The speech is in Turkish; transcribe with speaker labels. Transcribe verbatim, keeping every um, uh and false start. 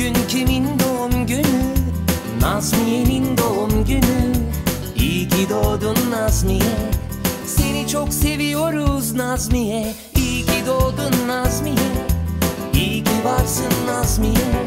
Speaker 1: Bugün kimin doğum günü? Nazmiye'nin doğum günü. İyi ki doğdun Nazmiye, seni çok seviyoruz Nazmiye. İyi ki doğdun Nazmiye, İyi ki varsın Nazmiye.